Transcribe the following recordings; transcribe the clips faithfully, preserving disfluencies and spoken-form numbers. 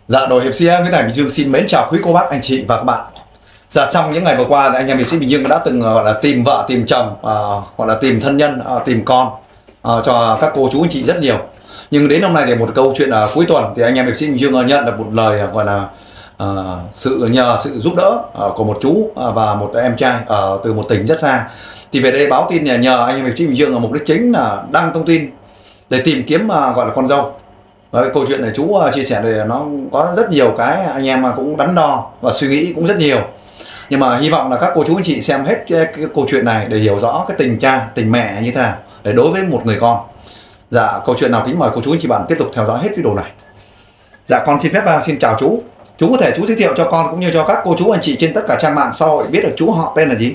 Dạ, đội hiệp sĩ Nguyễn Thành Bình Dương xin mến chào quý cô bác, anh chị và các bạn. Dạ, trong những ngày vừa qua, anh em hiệp sĩ Bình Dương đã từng gọi là tìm vợ, tìm chồng, uh, gọi là tìm thân nhân, uh, tìm con uh, cho các cô chú anh chị rất nhiều. Nhưng đến hôm nay thì một câu chuyện uh, cuối tuần thì anh em hiệp sĩ Bình Dương nhận được một lời uh, gọi là uh, sự nhờ sự giúp đỡ uh, của một chú uh, và một em trai uh, từ một tỉnh rất xa. Thì về đây báo tin nhờ anh em hiệp sĩ Bình Dương mục đích chính là đăng thông tin để tìm kiếm uh, gọi là con dâu. Đấy, câu chuyện này chú uh, chia sẻ thì nó có rất nhiều cái anh em cũng đắn đo và suy nghĩ cũng rất nhiều. Nhưng mà hy vọng là các cô chú anh chị xem hết cái, cái câu chuyện này để hiểu rõ cái tình cha, tình mẹ như thế nào để đối với một người con. Dạ, câu chuyện nào kính mời cô chú anh chị bạn tiếp tục theo dõi hết video này. Dạ, con xin phép uh, xin chào chú. Chú có thể chú giới thiệu cho con cũng như cho các cô chú anh chị trên tất cả trang mạng xã hội biết được chú họ tên là gì?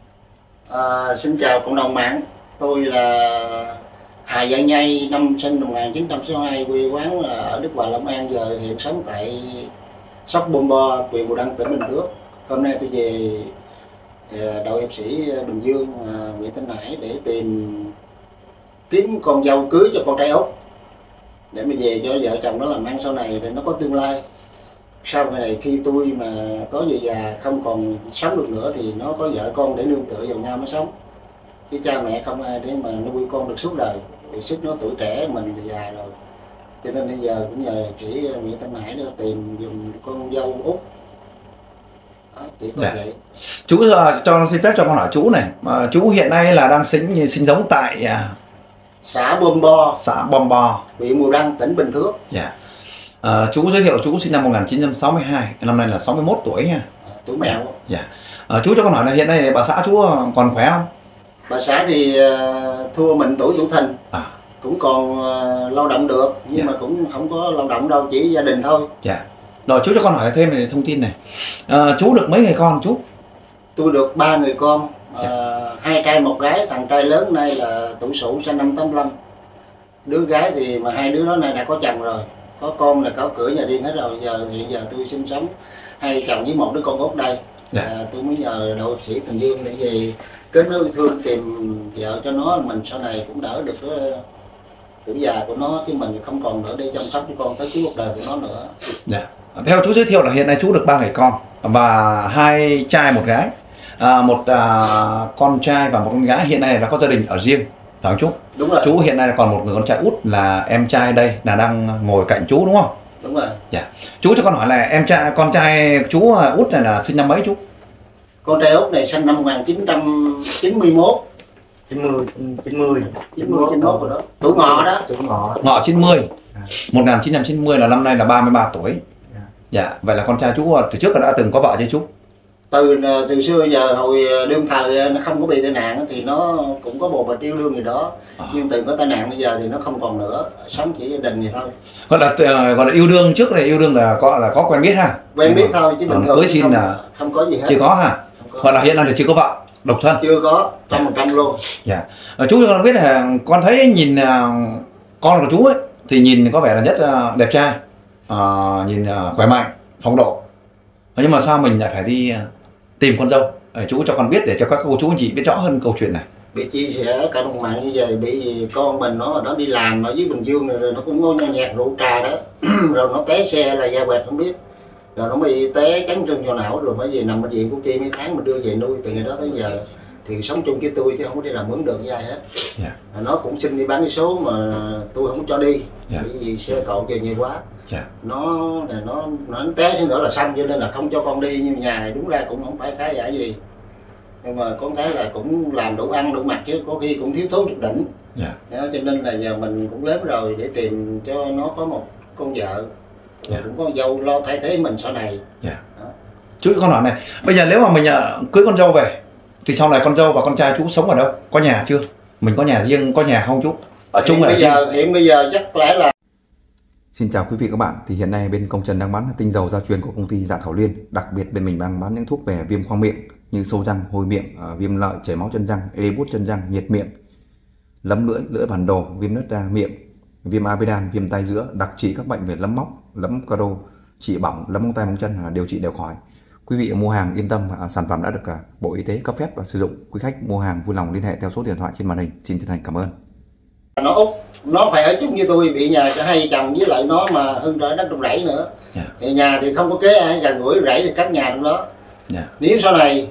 À, xin chào cộng đồng mạng. Tôi là Hà Văn Nhây, năm sinh năm một nghìn chín trăm sáu mươi hai, quê quán là ở Đức Hòa, Long An, giờ hiện sống tại Sóc Bom Bo, huyện Bù Đăng, tỉnh Bình Phước. Hôm nay tôi về đội hiệp sĩ Bình Dương, huyện Thanh Hải để tìm kiếm con dâu cưới cho con trai út để mà về cho vợ chồng nó làm ăn sau này để nó có tương lai. Sau ngày này khi tôi mà có về già không còn sống được nữa thì nó có vợ con để nương tựa vào nhau nó sống, chứ cha mẹ không ai để mà nuôi con được suốt đời. Vì sức nó tuổi trẻ, mình thì già rồi, cho nên bây giờ cũng nhờ chỉ Nguyễn Thanh Hải để tìm dùng con dâu út. Đó, chỉ có dạ. vậy. Chú uh, cho xin phép cho con hỏi chú này, mà chú hiện nay là đang sinh sinh sống tại uh, xã Bom Bo, xã Bom Bo, huyện Bù Đăng, tỉnh Bình Phước. dạ. Uh, chú giới thiệu chú sinh năm một nghìn chín trăm sáu mươi hai, năm nay là sáu mươi mốt tuổi nha. À, tuổi mèo. Dạ. Uh, chú cho con hỏi là hiện nay bà xã chú còn khỏe không? Bà xã thì uh, thua mình tuổi tuổi thìn, à. cũng còn uh, lao động được, nhưng dạ. mà cũng không có lao động đâu, chỉ gia đình thôi. Dạ. Rồi chú cho con hỏi thêm về thông tin này. Uh, chú được mấy người con chú? Tôi được ba người con, dạ. uh, hai trai một gái. Thằng trai lớn nay là tuổi Sửu, sinh năm tám lăm. Đứa gái thì mà hai đứa đó nay đã có chồng rồi, có con là có cửa nhà riêng hết rồi. Giờ hiện giờ tôi sinh sống hai chồng với một đứa con út đây. Dạ. À, tôi mới nhờ đội hiệp sĩ Bình Dương để về kết nối thương tìm vợ cho nó, mình sau này cũng đỡ được cái tuổi già của nó, chứ mình không còn nữa để chăm sóc cho con tới cuối cuộc đời của nó nữa. Dạ. Theo chú giới thiệu là hiện nay chú được ba người con và hai trai một gái, à, một à, con trai và một con gái. Hiện nay đã có gia đình ở riêng, phải không chú? Đúng rồi. Chú hiện nay còn một người con trai út là em trai đây là đang ngồi cạnh chú đúng không? Đúng rồi. Dạ. Chú cho con hỏi là em trai con trai chú út này là sinh năm mấy chú? Con trai út này sinh năm một nghìn chín trăm chín mươi mốt. chín mươi chín mươi chín mươi chín mươi mốt rồi đó. Tuổi Ngọ đó. Tuổi Ngọ. Ngọ chín mươi. một nghìn chín trăm chín mươi là năm nay là ba mươi ba tuổi. Dạ. Dạ. Vậy là con trai chú từ trước đã từng có vợ chứ chú? Từ từ xưa giờ hồi đương thời nó không có bị tai nạn thì nó cũng có bồ bịch yêu đương gì đó, à. nhưng từ có tai nạn bây giờ thì nó không còn nữa, sống chỉ gia đình vậy thôi. Gọi là gọi là yêu đương trước này, yêu đương là có là có quen biết ha? Quen biết thôi chứ bình thường cưới xin không, là không có gì hết. Chưa có ha? Gọi là hiện nay là chưa có vợ, độc thân. Chưa có, trăm phần trăm luôn. Dạ. Chú cho con biết là con thấy nhìn con của chú ấy thì nhìn có vẻ là rất đẹp trai, à, nhìn khỏe mạnh, phong độ. Nhưng mà sao mình lại phải đi tìm con dâu? Chú cho con biết để cho các cô chú anh chị biết rõ hơn câu chuyện này. Bị chia sẻ cả đồng mạng như vậy, bị con mình nó nó đi làm ở dưới Bình Dương này, rồi nó cũng ngồi nhạc rượu trà đó rồi nó té xe là da quẹt không biết, rồi nó bị té chấn thương vào não, rồi mới về nằm bệnh viện Củ Chi mấy tháng, mình đưa về nuôi. Từ ngày đó tới giờ thì sống chung với tôi chứ không có đi làm mướn được với ai hết. Yeah. Nó cũng xin đi bán cái số mà tôi không cho đi. Yeah. Bởi vì xe cộ về nhiều quá. Yeah. nó nó nó té xuống nữa là xong, cho nên là không cho con đi. Nhưng nhà này đúng ra cũng không phải khá giả gì, nhưng mà con cái là cũng làm đủ ăn đủ mặc, chứ có khi cũng thiếu thốn chút đỉnh. Yeah. Đó, cho nên là giờ mình cũng lớn rồi để tìm cho nó có một con vợ, yeah. cũng có dâu lo thay thế mình sau này. Yeah. Chú con hỏi này, bây giờ nếu mà mình uh, cưới con dâu về thì sau này con dâu và con trai chú sống ở đâu? Có nhà chưa? Mình có nhà riêng, có nhà không chú? Ở chung bây giờ hiện bây giờ chắc lẽ là. Xin chào quý vị các bạn. Thì hiện nay bên Công Trần đang bán tinh dầu gia truyền của công ty Dạ Thảo Liên. Đặc biệt bên mình đang bán những thuốc về viêm khoang miệng như sâu răng, hôi miệng, viêm lợi, chảy máu chân răng, ê bút chân răng, nhiệt miệng, lấm lưỡi, lưỡi bản đồ, viêm nứt da miệng, viêm amidan, viêm tai giữa, đặc trị các bệnh về lấm móc, lấm caro, trị bỏng, lấm móng tay móng chân, điều trị đều khỏi. Quý vị mua hàng yên tâm, sản phẩm đã được Bộ Y tế cấp phép và sử dụng. Quý khách mua hàng vui lòng liên hệ theo số điện thoại trên màn hình. Xin chân thành cảm ơn. Nó út nó phải ở chung với tôi, bị nhà cả hai chồng với lại nó mà hơn trời đất trong rẫy nữa. Yeah. Thì nhà thì không có kế ai gần gũi rẫy thì cắt nhà trong đó. Yeah. Nếu sau này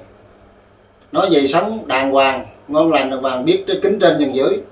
nó về sống đàng hoàng, ngon lành đàng hoàng, biết cái kính trên nhường dưới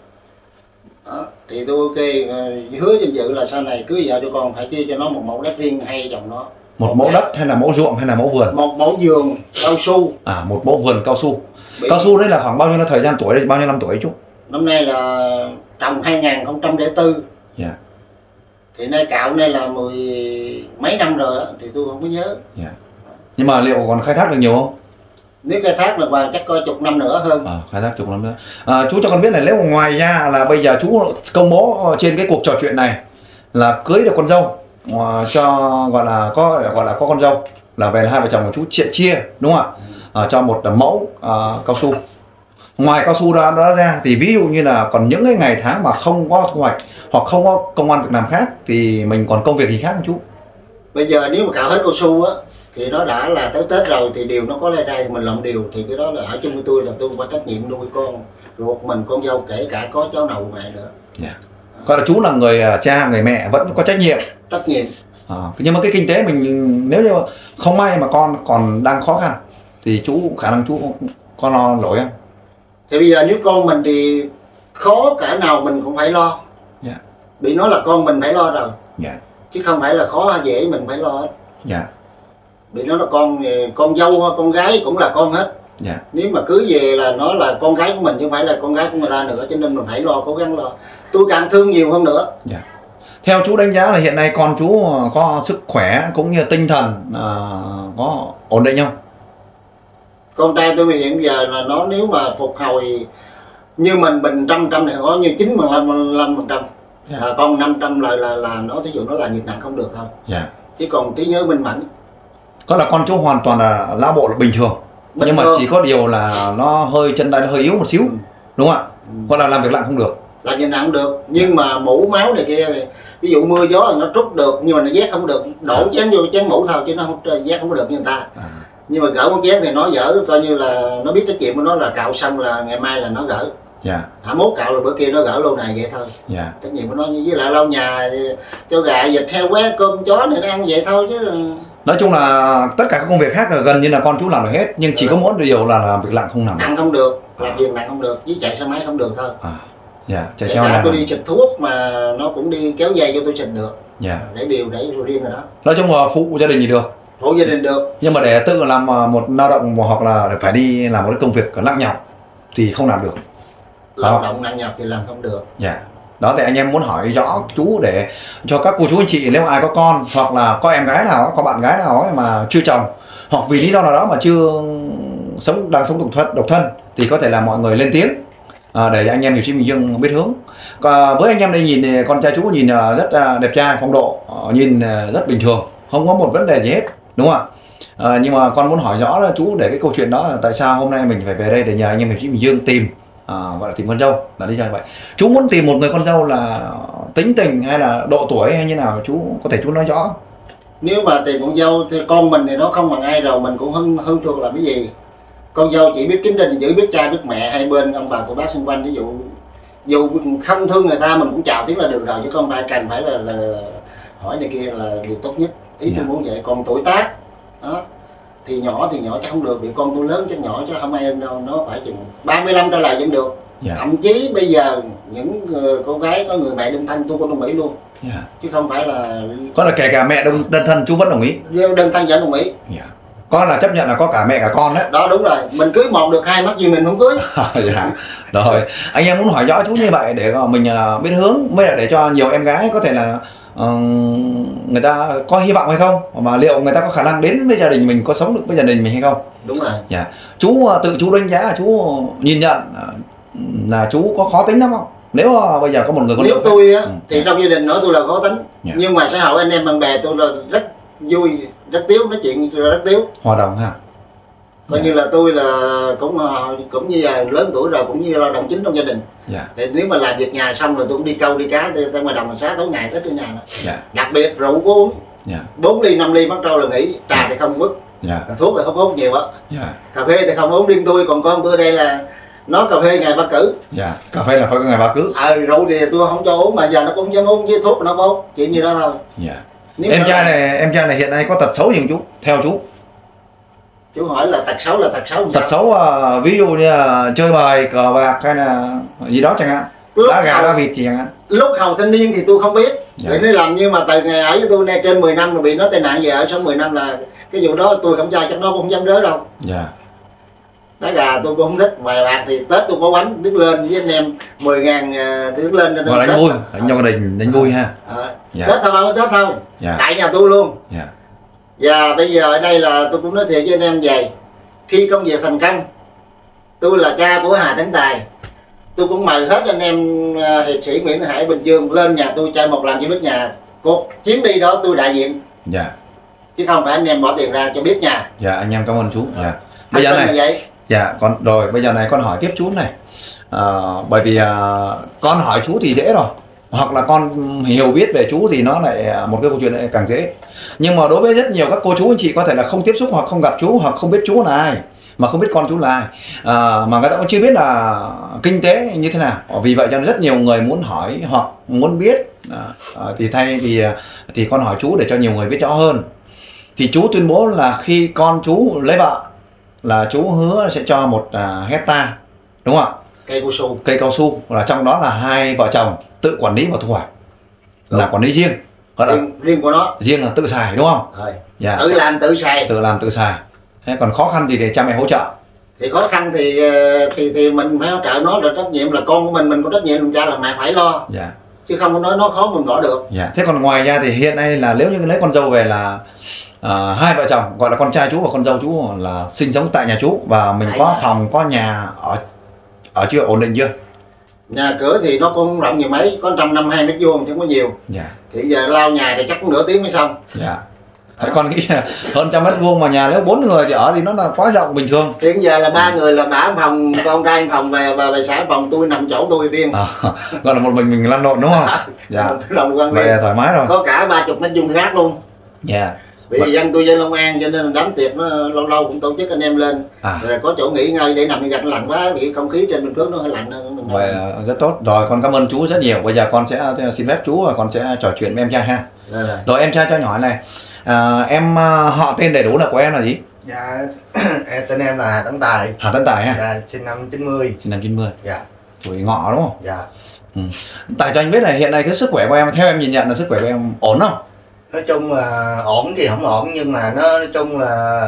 đó, thì tôi ok, hứa danh dự là sau này cưới vợ cho con phải chia cho nó một mẫu đất riêng hay chồng nó. Một, một mẫu đất hay là mẫu ruộng hay là mẫu vườn? Một mẫu vườn cao su. À, một mẫu vườn cao su. Bị... Cao su đấy là khoảng bao nhiêu thời gian tuổi, bao nhiêu năm tuổi chú? Năm nay là trồng hai nghìn không trăm lẻ bốn. Dạ. Thì nay cạo nay là mười mấy năm rồi á, thì tôi không có nhớ. Dạ. Nhưng mà liệu còn khai thác được nhiều không? Nếu khai thác là vào chắc coi chục năm nữa hơn. À, khai thác chục năm nữa. À, chú cho con biết này, nếu mà ngoài ra là bây giờ chú công bố trên cái cuộc trò chuyện này là cưới được con dâu, à, cho gọi là có gọi là có con dâu là về là hai vợ chồng của chú chia chia đúng không ạ? À, cho một mẫu à, cao su. Ngoài cao su đó, đó ra thì ví dụ như là còn những cái ngày tháng mà không có thu hoạch hoặc không có công ăn việc làm khác thì mình còn công việc gì khác không chú? Bây giờ nếu mà cạo hết cao su á thì nó đã là tới Tết rồi thì điều nó có lai rai mình làm điều thì cái đó là ở chung với tôi là tôi có trách nhiệm nuôi con ruột mình, con dâu, kể cả có cháu nào mẹ nữa. Yeah. Coi là chú là người cha người mẹ vẫn có trách nhiệm. Trách nhiệm. À, nhưng mà cái kinh tế mình nếu như không may mà con còn đang khó khăn thì chú khả năng chú con lo nổi không? Thì bây giờ nếu con mình thì khó cả nào mình cũng phải lo. Yeah. Bị nói là con mình phải lo rồi. Yeah. Chứ không phải là khó hay dễ mình phải lo hết. Yeah. Bị nó là con con dâu con gái cũng là con hết. Yeah. Nếu mà cưới về là nó là con gái của mình chứ không phải là con gái của người ta nữa, cho nên mình phải lo, cố gắng lo. Tôi càng thương nhiều hơn nữa. Yeah. Theo chú đánh giá là hiện nay con chú có sức khỏe cũng như tinh thần à, có ổn định không? Con trai tôi hiện giờ là nó nếu mà phục hồi như mình bình trăm trăm thì có như chín mươi lăm phần trăm. Yeah. À, còn năm trăm là là là nó thí dụ nó là nhiệt nặng không được thôi. Yeah. Chứ còn trí nhớ minh mẫn. Có là con chú hoàn toàn là não bộ là bình thường. Bình nhưng thường. Mà chỉ có điều là nó hơi chân tay nó hơi yếu một xíu. Ừ. Đúng không ạ? Ừ. Con là làm việc nặng không được. Làm việc nặng không được, nhưng yeah. mà mũ máu này kia này, ví dụ mưa gió thì nó trút được nhưng mà nó vét không được, đổ yeah. chén vô chén mũ thôi chứ nó không vét không được như người ta. À. Nhưng mà gỡ con chén thì nó dở, coi như là nó biết trách nhiệm của nó là cạo xong là ngày mai là nó gỡ. Dạ. Hả mốt cạo là bữa kia nó gỡ lâu này vậy thôi. Dạ. Trách nhiệm của nó, với lại lau nhà cho gà vịt heo qué cơm chó này nó ăn vậy thôi chứ. Nói chung là tất cả các công việc khác là gần như là con chú làm được hết, nhưng chỉ có mỗi điều là làm việc nặng không làm. Nặng không được, làm việc nặng không được, với chạy xe máy không được thôi. À. Dạ, chạy xe máy. Tôi đi xịt thuốc mà nó cũng đi kéo dây cho tôi xịt được. Dạ. Để điều để rồi riêng rồi đó. Nói chung là phụ gia đình gì được. Phụ gia đình được. Nhưng mà để tự làm một lao động hoặc là phải đi làm một cái công việc nặng nhọc thì không làm được. Lao động nặng nhọc thì làm không được. Dạ. Đó thì anh em muốn hỏi rõ chú để cho các cô chú anh chị nếu ai có con hoặc là có em gái nào, có bạn gái nào ấy mà chưa chồng hoặc vì lý do nào đó mà chưa sống đang sống độc thân, độc thân thì có thể là mọi người lên tiếng à, để anh em Hiệp Sĩ Bình Dương biết hướng. Còn với anh em đây nhìn con trai chú nhìn rất đẹp trai, phong độ, nhìn rất bình thường, không có một vấn đề gì hết, đúng không ạ? À, nhưng mà con muốn hỏi rõ là chú để cái câu chuyện đó là tại sao hôm nay mình phải về đây để nhờ anh em Hiệp Sĩ Bình Dương tìm à, gọi là tìm con dâu là đi ra vậy. Chú muốn tìm một người con dâu là tính tình hay là độ tuổi hay như nào, chú có thể chú nói rõ. Nếu mà tìm con dâu thì con mình thì nó không bằng ai rồi, mình cũng hơn hơn thường làm cái gì. Con dâu chỉ biết kính trình giữ, biết cha biết mẹ hai bên ông bà cô bác xung quanh, ví dụ dù không thương người ta mình cũng chào tiếng là được rồi, chứ không phải cần phải là, là hỏi này kia là điều tốt nhất. Ý yeah. tôi muốn vậy. Còn tuổi tác đó thì nhỏ thì nhỏ chắc không được, vì con tôi lớn chắc nhỏ chứ không ai hơn đâu, nó phải chừng ba mươi lăm trở lại vẫn được. Yeah. Thậm chí bây giờ những cô gái có người mẹ đơn thân tôi cũng đồng ý luôn. Yeah. Chứ không phải là có là kể cả mẹ đơn, đơn thân chú vẫn đồng ý. Đơn thân vẫn đồng ý. Yeah. Có là chấp nhận là có cả mẹ cả con đấy. Đó đúng rồi, mình cưới một được hai mắc gì mình không cưới. Dạ. Rồi, anh em muốn hỏi rõ chú như vậy để mình biết hướng, mới là để cho nhiều em gái có thể là uh, người ta có hy vọng hay không, mà liệu người ta có khả năng đến với gia đình mình, có sống được với gia đình mình hay không. Đúng rồi. Dạ. Chú tự chú đánh giá, chú nhìn nhận là chú có khó tính lắm không? Nếu bây giờ có một người con nếu tôi á ừ. thì yeah. trong gia đình nói tôi là khó tính, yeah. nhưng mà xã hội anh em bạn bè tôi là rất vui, rất tiếu, nói chuyện rất tiếu, hòa đồng ha. Coi yeah. như là tôi là cũng cũng như là lớn tuổi rồi, cũng như lao động chính trong gia đình. Yeah. Thì nếu mà làm việc nhà xong rồi tôi cũng đi câu đi cá tới ngoài đồng ngoài xá tối ngày tới ở nhà đó. Yeah. Đặc biệt rượu có uống bốn yeah. ly năm ly bắt đầu là nghỉ, trà yeah. thì không uống, yeah. thuốc thì không uống nhiều á, yeah. cà phê thì không uống riêng tôi, còn con tôi đây là nó cà phê ngày ba cử. Dạ, cà phê là phải có ngày ba cử. Ờ, rượu thì tôi không cho uống mà giờ nó cũng không dám uống, với thuốc nó uống, chuyện như đó thôi. Dạ. Nếu Em mà- trai này, em trai này hiện nay có tật xấu gì không chú? Theo chú. Chú hỏi là tật xấu là tật xấu Tật xấu à, ví dụ như là chơi bài, cờ bạc hay là gì đó chẳng hạn. Lúc Đá gà, đầu- đá vịt gì chẳng hạn. lúc hầu thanh niên thì tôi không biết. Dạ. Để nó làm, nhưng mà từ ngày ở với tôi nay trên mười năm rồi bị nó tai nạn về ở sống mười năm là cái vụ đó tôi không trai chắc nó cũng không dám rớ đâu. Dạ. Đá gà tôi cũng không thích, bài bạc thì Tết tôi có bánh đứng lên với anh em mười ngàn đứng lên cho Gọi là đánh vui, đánh cho gia đình, đánh vui ha. À, Dạ. Tết thôi không có Tết thôi. Dạ. Tại nhà tôi luôn. Dạ. Và bây giờ ở đây là tôi cũng nói thiệt với anh em vậy, khi công việc thành công, tôi là cha của Hà Tấn Tài, tôi cũng mời hết anh em uh, hiệp sĩ Nguyễn Thị Hải Bình Dương lên nhà tôi chơi một lần cho biết nhà. Cuộc chuyến đi đó tôi đại diện, Dạ. chứ không phải anh em bỏ tiền ra cho biết nhà. Dạ, anh em cảm ơn chú. Dạ. Bây Bây giờ là này, vậy. dạ, con rồi bây giờ này con hỏi tiếp chú này. À, bởi vì à, con hỏi chú thì dễ rồi, hoặc là con hiểu biết về chú thì nó lại một cái câu chuyện lại càng dễ. Nhưng mà đối với rất nhiều các cô chú anh chị có thể là không tiếp xúc hoặc không gặp chú hoặc không biết chú là ai, mà không biết con chú là ai, à, mà người ta cũng chưa biết là kinh tế như thế nào. Vì vậy cho nên rất nhiều người muốn hỏi hoặc muốn biết, à, à, thì thay vì thì con hỏi chú để cho nhiều người biết rõ hơn. Thì chú tuyên bố là khi con chú lấy vợ là chú hứa sẽ cho một à, hecta, đúng không ạ? Cây cao su. Cây cao su, là trong đó là hai vợ chồng tự quản lý và thu hoạch, Đúng. là quản lý riêng, gọi là riêng, riêng của nó. riêng là tự xài, đúng không? Rồi. Dạ. Tự làm tự xài. Tự làm tự xài. Thế còn khó khăn thì để cha mẹ hỗ trợ. Thì khó khăn thì ờ, thì thì mình phải hỗ trợ nó, là trách nhiệm là con của mình, mình có trách nhiệm làm cha làm mẹ phải lo, Dạ. chứ không có nói nó khó mình bỏ được. Dạ. Thế còn ngoài ra thì hiện nay là nếu như lấy con dâu về là à, hai vợ chồng, gọi là con trai chú và con dâu chú là sinh sống tại nhà chú, và mình Tại có nhà. phòng có nhà ở ở chưa, ổn định chưa? Nhà cửa thì nó cũng rộng nhiều mấy, có một trăm năm mươi hai mét vuông chứ không có nhiều. Dạ. Thì giờ lao nhà thì chắc cũng nửa tiếng mới xong. Dạ. Thế con nghĩ là hơn trăm mét vuông mà nhà nếu bốn người thì ở thì nó là quá rộng bình thường. Hiện giờ là ba người là bả phòng, con trai phòng về và về xã phòng, tôi nằm chỗ tôi riêng. À, gọi là một mình mình lăn lộn đúng không? Dạ. Lòng quan Vậy riêng. là thoải mái rồi. Có cả ba chục mét vuông khác luôn. Dạ. Vì Vậy- dân tôi dân Long An cho nên là đám tiệc nó lâu lâu cũng tổ chức anh em lên. À, Rồi có chỗ nghỉ ngơi để nằm như gạch, lạnh quá vì không khí trên Bình Phước nó hơi lạnh hơn mình. vậy là rất tốt. Rồi con cảm ơn chú rất nhiều. Bây giờ con sẽ xin phép chú và con sẽ trò chuyện với em trai ha. Rồi, rồi. Rồi em trai cho anh hỏi này, à, em à, họ tên đầy đủ là của em là gì? Dạ em tên em là Hà Tấn Tài. Hà Tấn Tài ha. Dạ sinh năm chín mươi. Sinh năm chín mươi. Dạ. Tuổi Ngọ đúng không? Dạ. Tại cho anh biết này, hiện nay cái sức khỏe của em, theo em nhìn nhận là sức khỏe của em ổn không? Nói chung là ổn thì không ổn, nhưng mà nó nói chung là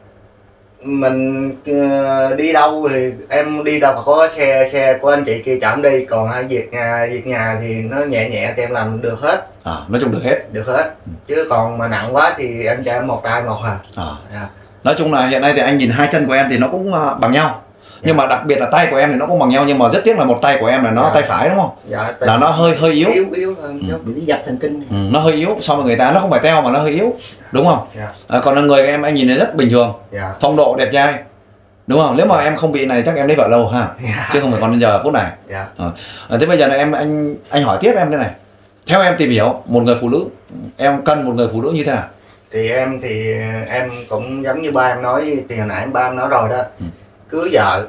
mình ờ, đi đâu thì em đi đâu mà có xe xe của anh chị kia chở em đi, còn hay việc nhà việc nhà thì nó nhẹ nhẹ thì em làm được hết, À, nói chung được hết. được hết. Chứ còn mà nặng quá thì em cho em một tay một à. À. Dạ. Nói chung là hiện nay thì anh nhìn hai chân của em thì nó cũng à, bằng nhau. Nhưng mà đặc biệt là tay của em thì nó cũng bằng nhau, nhưng mà rất tiếc là một tay của em là nó Dạ. tay phải đúng không? Dạ, Là nó hơi hơi yếu. yếu yếu hơn Ừ. chút. Bị dập thần kinh. Ừ, nó hơi yếu so với người ta, nó không phải teo mà nó hơi yếu, đúng không? Dạ. À, còn là người của em anh nhìn thấy rất bình thường, Dạ. phong độ đẹp trai, đúng không? Nếu mà em không bị này chắc em lấy vợ lâu ha, Dạ. chứ không phải còn đến giờ phút này. Dạ. À, thế bây giờ này em anh anh hỏi tiếp em thế này, theo em tìm hiểu một người phụ nữ, em cần một người phụ nữ như thế nào? Thì em thì em cũng giống như ba em nói thì hồi nãy ba em nói rồi đó. Ừ. Cưới vợ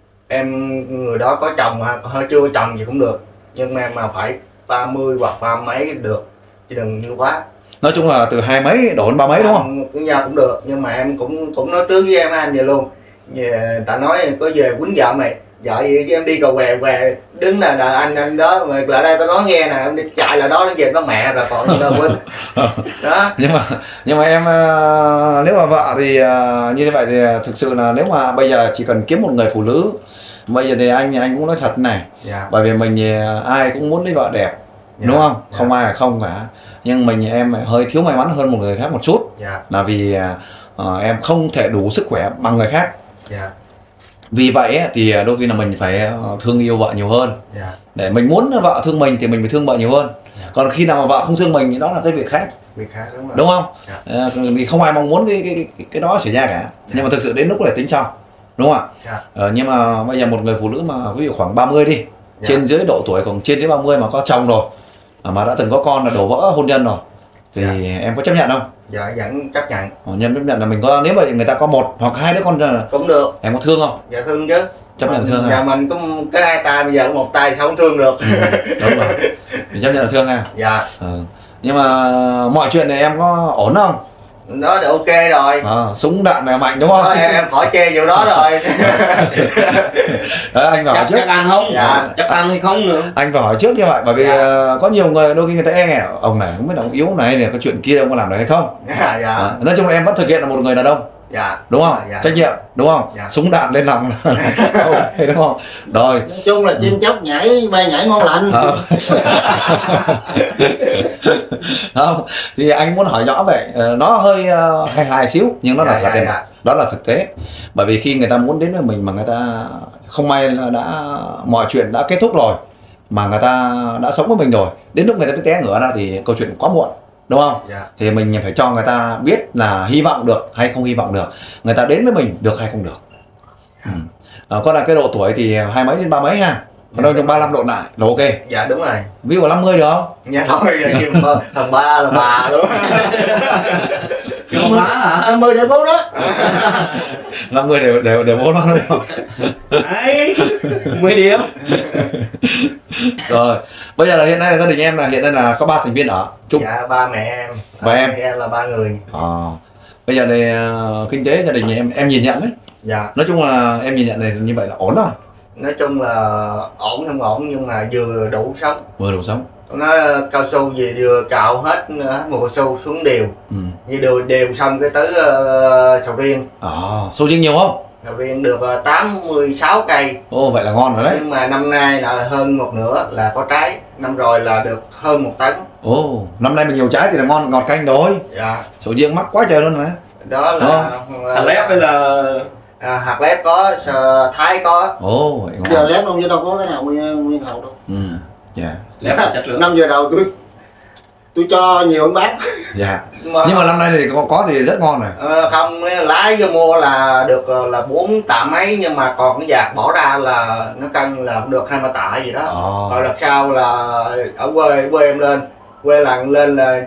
em người đó có chồng ha, hơi chưa có chồng gì cũng được, nhưng mà em mà phải ba mươi hoặc ba mấy được, chứ đừng quá. Nói chung là từ hai mấy đổ đến ba mấy đúng không? Cưới nhau cũng được, nhưng mà em cũng cũng nói trước với em anh vậy luôn. Về, ta nói có về quýnh vợ mày, vợ gì chứ em đi cầu về về đứng là đợi anh anh đó mà lại đây tao nói nghe nè, em đi chạy là đó nó về nó mẹ rồi còn gì đâu quýnh. Đó. Nhưng mà nhưng mà em à, nếu mà vợ thì à, như thế vậy thì thực sự là nếu mà bây giờ chỉ cần kiếm một người phụ nữ, bây giờ thì anh anh cũng nói thật này, Dạ. bởi vì mình à, ai cũng muốn lấy vợ đẹp, Dạ. đúng không? Dạ. Không ai là không cả, nhưng mình em hơi thiếu may mắn hơn một người khác một chút, Dạ. là vì à, à, em không thể đủ sức khỏe bằng người khác. Dạ. Vì vậy ấy, thì đôi khi là mình phải à, thương yêu vợ nhiều hơn, Dạ. để mình muốn vợ thương mình thì mình phải thương vợ nhiều hơn. Dạ. Còn khi nào mà vợ không thương mình thì đó là cái việc khác, Việc khác đúng rồi. đúng không? Dạ. À, vì không ai mong muốn cái cái cái, cái đó xảy ra cả, nhưng mà thực sự đến lúc này tính sau, đúng không ạ? Dạ. Ờ, nhưng mà bây giờ một người phụ nữ mà ví dụ khoảng ba mươi đi, Dạ. trên dưới độ tuổi còn trên dưới ba mươi mà có chồng rồi, à, mà đã từng có con là đổ vỡ hôn nhân rồi, thì Dạ. em có chấp nhận không? Dạ vẫn chấp nhận. Ờ, nhân chấp nhận là mình có, nếu mà người ta có một hoặc hai đứa con là Cũng được. em có thương không? Dạ thương chứ. chấp nhận thương ha. Dạ mình có cái hai tay, bây giờ một tay không thương được. Ừ, đúng rồi, mình chấp nhận là thương ha. Dạ. Ừ. Nhưng mà mọi chuyện này em có ổn không? Nó đã ok rồi. À, súng đạn này mạnh đúng không? Đó, em, em khỏi chê vụ đó rồi. Đấy, anh vào hỏi chắc, trước. chắc ăn không? Dạ. Chắc ăn hay không nữa. Anh phải hỏi trước như vậy, bởi vì Dạ. uh, có nhiều người đôi khi người ta e ngại ông này không biết là ông yếu này này, có chuyện kia ông có làm được hay không. Dạ. Dạ. À, nói chung là em vẫn thực hiện là một người đàn ông. Dạ. Đúng không? Dạ. Trách nhiệm đúng không? Dạ. Súng đạn lên lòng okay, đúng không? Rồi. Nói chung là chim chóc nhảy bay nhảy ngon lành. À. Không, thì anh muốn hỏi rõ vậy, nó hơi uh, hài hài xíu nhưng nó là Dạ, thật dạ, đấy, dạ. đó là thực tế. Bởi vì khi người ta muốn đến với mình mà người ta không may là đã mọi chuyện đã kết thúc rồi, mà người ta đã sống với mình rồi, đến lúc người ta mới té ngửa ra thì câu chuyện quá muộn, đúng không? Dạ. Thì mình phải cho người ta biết là hy vọng được hay không hy vọng được, người ta đến với mình được hay không được. Ừ. À, còn là cái độ tuổi thì hai mấy đến ba mấy ha, còn đâu trong ba mươi lăm độ lại là ok. Dạ đúng rồi. Ví dụ năm mươi được không? Dạ thôi, nhưng mà thằng ba là bà luôn. Không má hả? Năm mươi để bố đó. năm mươi đều đều đều bố nó đúng không? Đấy, mười điểm. Rồi, bây giờ là hiện nay là gia đình em là hiện nay là có ba thành viên ở chung. Dạ ba mẹ em. Và em? Em là ba người. À, bây giờ này uh, kinh tế gia đình nhà em em nhìn nhận đấy. Dạ. Nói chung là em nhìn nhận này như vậy là ổn rồi. Nói chung là ổn không ổn nhưng mà vừa đủ sống. Vừa đủ sống. Nó cao su gì vừa cạo hết hết mùa cao su xuống đều. Ừ. Như đều đều xong cái tới uh, sầu riêng. À, sầu riêng nhiều không? Sầu riêng được uh, tám mươi sáu cây. Ồ, vậy là ngon rồi đấy. Nhưng mà năm nay là hơn một nửa là có trái. Năm rồi là được hơn một tấn. Ồ, năm nay mình nhiều trái thì là ngon, ngọt canh rồi. Dạ. Sầu riêng mắc quá trời luôn mà. Đó là Hạt lép hay là à, hạt lép có, thái có. Ồ, vậy ngon. Giờ lép đâu chứ đâu có cái nào nguyên nguyên hậu đâu. Ừ, dạ. lép là chất lượng. Năm giờ đầu tôi tôi cho nhiều hơn bác. Dạ. Mà, Nhưng mà năm nay thì có, có thì rất ngon rồi. à, không lái vô mua là được là bốn tạ mấy, nhưng mà còn cái vạt bỏ ra là nó cân là cũng được hai ba tạ gì đó. Ồ. Rồi lần sau là ở quê quê em lên quê làng lên là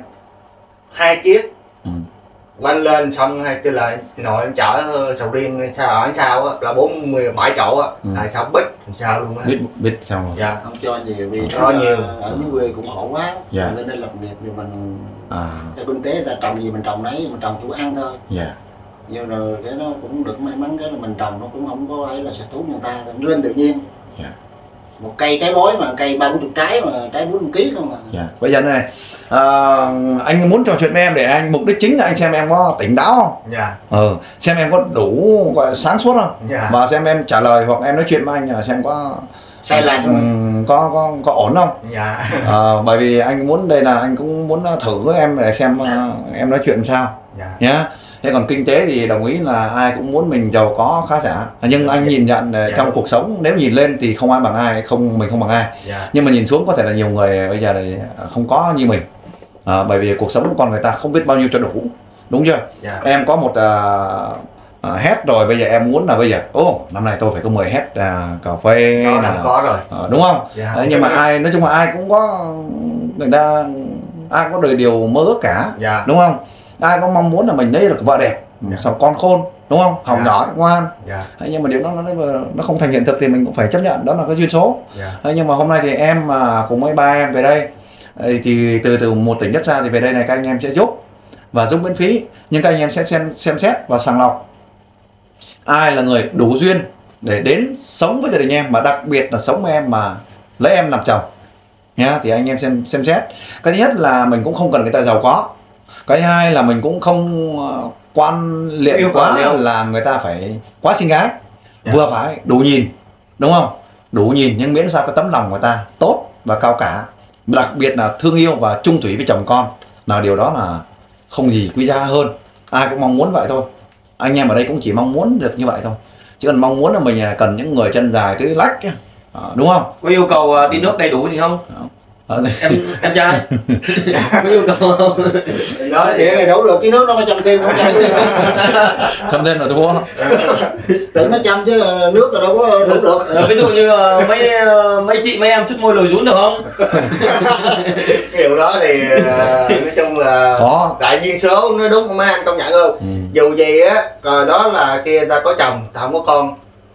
hai chiếc. Ừ. Quanh lên xong hay chứ là nội em chở sầu riêng sao ở sao á là bốn mươi bảy chỗ á. Ừ. Là sao bít sao luôn á. Biết biết xong rồi. Dạ. Không cho nhiều vì Cho nó, nhiều. ở dưới quê cũng khổ quá. Dạ. Nên nên lập nghiệp thì mình À, theo kinh tế ta trồng gì mình trồng đấy, mình trồng chủ ăn thôi. dạ. Nhưng rồi cái nó cũng được may mắn cái là mình trồng nó cũng không có ấy là sạch thú người ta, nó lên tự nhiên. Dạ. Một cây trái bói mà cây ba bốn chục trái mà trái bốn mươi ký không mà. Dạ. Bây giờ này, à, anh muốn trò chuyện với em để anh mục đích chính là anh xem em có tỉnh táo không? Dạ. Ừ, xem em có đủ gọi là sáng suốt không? Dạ. Và xem em trả lời hoặc em nói chuyện với anh là xem có Sai lệch ừ, không? có có có ổn không? Dạ. À, bởi vì anh muốn đây là anh cũng muốn thử với em để xem uh, em nói chuyện làm sao Dạ. nhá. Thế còn kinh tế thì đồng ý là ai cũng muốn mình giàu có khá giả, nhưng anh nhìn nhận uh, Dạ. trong cuộc sống nếu nhìn lên thì không ai bằng ai, không mình không bằng ai. Dạ. Nhưng mà nhìn xuống có thể là nhiều người bây giờ này không có như mình, à, bởi vì cuộc sống của con người ta không biết bao nhiêu cho đủ, đúng chưa? Dạ. Em có một uh, uh, hectare rồi, bây giờ em muốn là bây giờ ô oh, năm nay tôi phải có mười hectare uh, cà phê Có, là có rồi. uh, đúng không? Dạ. Đấy, nhưng mà ai nói chung là ai cũng có người ta ai cũng có đời điều mơ ước cả, Dạ. đúng không? Ai cũng mong muốn là mình lấy được vợ đẹp, Dạ. xong con khôn, đúng không? Học Dạ. giỏi, ngoan. Dạ. Đấy, nhưng mà điều nó, nó nó không thành hiện thực thì mình cũng phải chấp nhận đó là cái duyên số. Dạ. Đấy, nhưng mà hôm nay thì em mà cùng với ba em về đây thì từ từ một tỉnh rất xa thì về đây này các anh em sẽ giúp và giúp miễn phí, nhưng các anh em sẽ xem xem xét và sàng lọc ai là người đủ duyên để đến sống với gia đình em, mà đặc biệt là sống với em mà lấy em làm chồng nhá. Thì anh em xem xem xét. Cái thứ nhất là mình cũng không cần người ta giàu có, cái thứ hai là mình cũng không uh, quan liệt Yêu cầu quá nhiều. là người ta phải quá xinh gái. Dạ. Vừa phải đủ nhìn, đúng không? Đủ nhìn nhưng miễn sao cái tấm lòng người ta tốt và cao cả, đặc biệt là thương yêu và chung thủy với chồng con, là điều đó là không gì quý giá hơn. Ai cũng mong muốn vậy thôi, anh em ở đây cũng chỉ mong muốn được như vậy thôi, chứ còn mong muốn là mình cần những người chân dài tới lách ấy. À, đúng không? Có yêu cầu à, đi nước đầy đủ gì không? À, Em em trai có yêu cầu không? Đó Thì cái này đủ được cái nước nó mới chăm thêm, không chăm thêm. xong thêm là thua. Tưởng nó chăm chứ nước là đâu có đủ được. Ờ, ví dụ như ờ, mấy ờ, mấy chị mấy em sức môi lồi rún được không? điều đó thì uh, nói chung là Khó. đại duyên số, nó đúng không mấy anh công nhận không? Ừ. Dù gì á, còn đó là kia ta có chồng, ta không có con,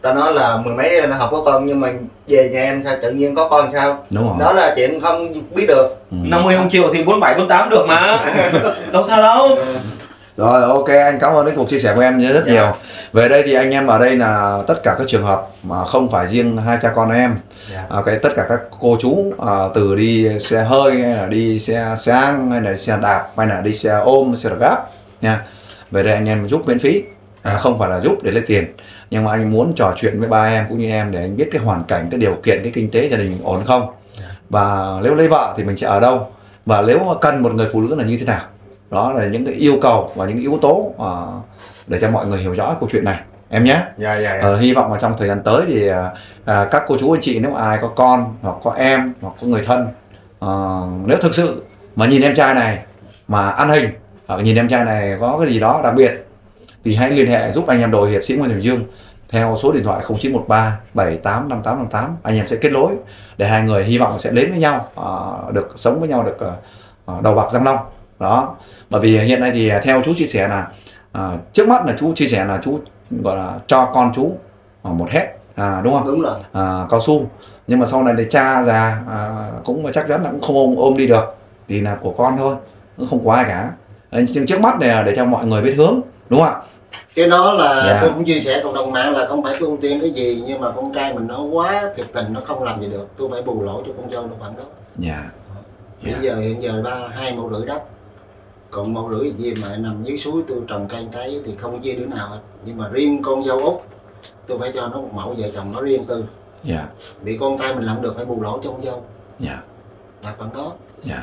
ta nói là mười mấy nó học có con, nhưng mà về nhà em sao tự nhiên có con sao? Đúng rồi. Đó là chuyện không biết được. Ừ. năm mươi không chịu thì bốn bảy bốn tám được mà. Đâu sao đâu. Rồi ok, anh cảm ơn cái cuộc chia sẻ của em rất Dạ. nhiều. Về đây thì anh em ở đây là tất cả các trường hợp mà không phải riêng hai cha con em. Dạ. À, cái tất cả các cô chú à, từ đi xe hơi hay là đi xe sang hay là xe đạp hay là đi xe ôm, xe đạp gáp nha. Về đây anh em giúp miễn phí, à, không phải là giúp để lấy tiền, nhưng mà anh muốn trò chuyện với ba em cũng như em để anh biết cái hoàn cảnh, cái điều kiện, cái kinh tế gia đình mình ổn không, và nếu lấy vợ thì mình sẽ ở đâu, và nếu mà cần một người phụ nữ là như thế nào. Đó là những cái yêu cầu và những yếu tố uh, để cho mọi người hiểu rõ câu chuyện này em nhé. Dạ, dạ, dạ. Ờ, hy vọng là trong thời gian tới thì uh, các cô chú anh chị nếu ai có con hoặc có em hoặc có người thân, uh, nếu thực sự mà nhìn em trai này mà ăn hình hoặc nhìn em trai này có cái gì đó đặc biệt thì hãy liên hệ giúp anh em đội hiệp sĩ Nguyễn Thành Dương theo số điện thoại không chín một ba bảy tám năm tám năm tám. Anh em sẽ kết nối để hai người hy vọng sẽ đến với nhau, uh, được sống với nhau, được uh, đầu bạc răng long. Đó, bởi vì hiện nay thì theo chú chia sẻ là à, trước mắt là chú chia sẻ là chú gọi là cho con chú một hết, à, đúng không? Đúng rồi. À, cao su, nhưng mà sau này để cha già à, cũng chắc chắn là cũng không ôm, ôm đi được thì là của con thôi, cũng không có ai cả. Nhưng trước mắt này để cho mọi người biết hướng, đúng không ạ? Cái đó là Dạ. tôi cũng chia sẻ cộng đồng mạng là không phải tôi ưu tiên cái gì, nhưng mà con trai mình nó quá thiệt tình, nó không làm gì được, tôi phải bù lỗ cho con dâu nó khoản đó. Dạ. Bây Dạ. giờ hiện giờ ba hai mẫu rưỡi đất, còn mẫu rưỡi gì mà nằm dưới suối tôi trồng cây trái thì không chia đứa nào hết, nhưng mà riêng con dâu út tôi phải cho nó một mẫu vợ chồng nó riêng tư. Dạ. Vì con trai mình làm được phải bù lỗ cho con dâu, Dạ. là khoản đó. Dạ.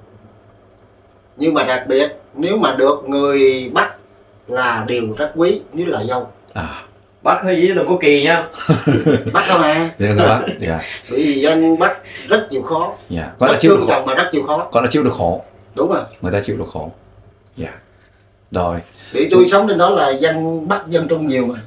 Nhưng mà đặc biệt nếu mà được người bắt là điều rất quý, nếu là dâu. À. Bác hơi gì đừng có kỳ nha. Bắt không à? Dạ các bác. Dạ. Bởi vì dân bắt rất chịu khó. Dạ. Gọi là Rất chịu được thương khổ. chồng mà rất chịu khó. Gọi là chịu được khổ. Đúng rồi. Người ta chịu được khổ. Dạ. Rồi. Vì tôi sống trên đó là dân bắt dân trung nhiều mà.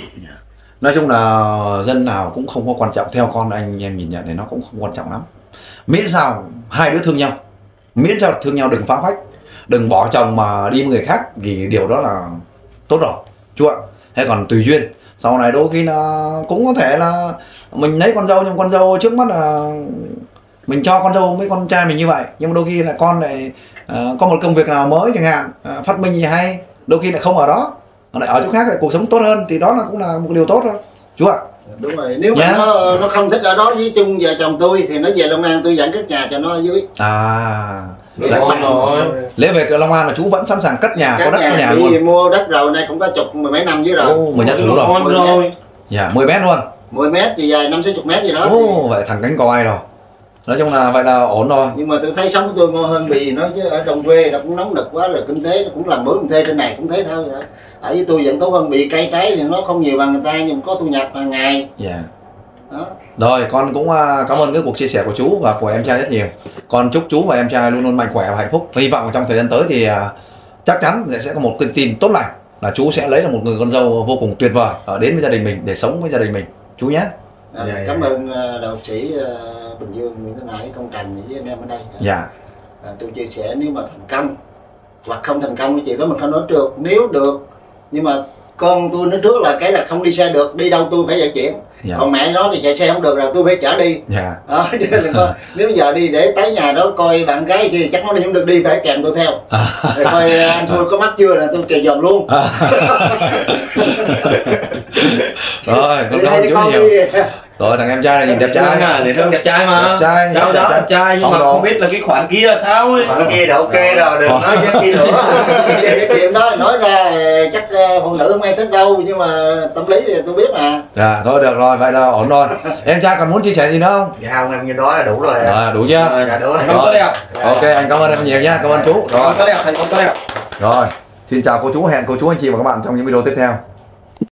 Nói chung là dân nào cũng không có quan trọng, theo con anh em nhìn nhận thì nó cũng không quan trọng lắm, miễn sao hai đứa thương nhau, miễn sao thương nhau, đừng phá phách, đừng bỏ chồng mà đi với người khác, vì điều đó là tốt rồi chú ạ. Hay còn tùy duyên, sau này đôi khi là cũng có thể là mình lấy con dâu, nhưng con dâu trước mắt là mình cho con dâu với con trai mình như vậy, nhưng mà đôi khi là con lại uh, có một công việc nào mới chẳng hạn, uh, phát minh gì hay, đôi khi lại không ở đó, lại ở chỗ khác lại cuộc sống tốt hơn, thì đó là cũng là một điều tốt thôi chú ạ. Đúng rồi, nếu mà Dạ. nó nó không thích ở đó với chung vợ chồng tôi thì nó về Long An tôi dẫn cất nhà cho nó ở dưới. À, Để lại- nó Ngon rồi. lễ về Long An là chú vẫn sẵn sàng cất nhà, có Cất đất có nhà nhà, luôn. vì mua đất rồi nay cũng có chục mười mấy năm dưới rồi. Ô, mười nhất Đúng đủ rồi. ngon rồi. Dạ, mười mét luôn. mười mét thì dài năm sáu chục mét gì đó. Ô, vậy thằng cánh còi rồi. Nói chung là vậy là ổn rồi. Nhưng mà tôi thấy sống của tôi ngon hơn vì nó, chứ ở đồng quê nó cũng nóng nực quá rồi, kinh tế nó cũng làm mướn thuê trên này cũng thế thôi. Vậy. Ở với tôi vẫn tốt hơn, bị cây trái thì nó không nhiều bằng người ta nhưng có thu nhập hàng ngày. Dạ. Đó. Rồi, con cũng à, cảm ơn cái cuộc chia sẻ của chú và của em trai rất nhiều. Con chúc chú và em trai luôn luôn mạnh khỏe và hạnh phúc. Hy vọng trong thời gian tới thì à, chắc chắn sẽ có một cái tin tốt lành là chú sẽ lấy được một người con dâu vô cùng tuyệt vời ở đến với gia đình mình để sống với gia đình mình chú nhé. À, Dạ, cảm dạ. ơn uh, đạo sĩ uh, Bình Dương Nguyễn Thanh Hải, công Trành với anh em ở đây. Dạ. À, tôi chia sẻ nếu mà thành công hoặc không thành công thì chị đó mình không nói được, nếu được nhưng mà con tôi nói trước là cái là không đi xe được, đi đâu tôi phải vận chuyển. Dạ. Còn mẹ nó thì chạy xe không được rồi tôi phải chở đi. Dạ. Đó, cho nên là con, nếu bây giờ đi để tới nhà đó coi bạn gái kia chắc nó đi không được, đi phải kèm tôi theo. À. Rồi coi anh Xui có mắt chưa là tôi kèm dòm luôn. À. Rồi, con Đi cảm hai ơn chú con nhiều. đi. Rồi thằng em trai này nhìn đẹp Trai trai. mà, dễ thương đẹp trai mà. Đẹp trai, Đâu đẹp đó trai. đẹp trai nhưng Không mà đâu. không biết là cái khoản kia là sao ấy. Khoảng kia là ok rồi, đừng nói cái kia nữa. Cái chuyện đó nói ra chắc phụ nữ không ai thích đâu, nhưng mà tâm lý thì tôi biết mà. Dạ, thôi được rồi, vậy là ổn rồi. Em trai còn muốn chia sẻ gì nữa không? Dạ không, em như đó là đủ rồi. À, đủ chưa? Rồi, Dạ đủ rồi. thành công tốt đẹp. Ok, anh cảm ơn em nhiều nhá, cảm ơn chú. Thành Rồi, công tốt đẹp, thành công tốt đẹp. rồi. Xin chào cô chú, hẹn cô chú anh chị và các bạn trong những video tiếp theo.